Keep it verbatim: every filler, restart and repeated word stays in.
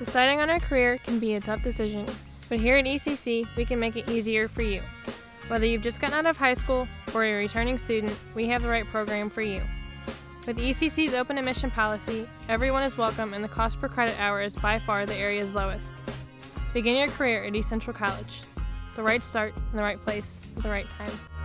Deciding on a career can be a tough decision, but here at E C C, we can make it easier for you. Whether you've just gotten out of high school or you're a returning student, we have the right program for you. With E C C's open admission policy, everyone is welcome and the cost per credit hour is by far the area's lowest. Begin your career at East Central College. The right start in the right place at the right time.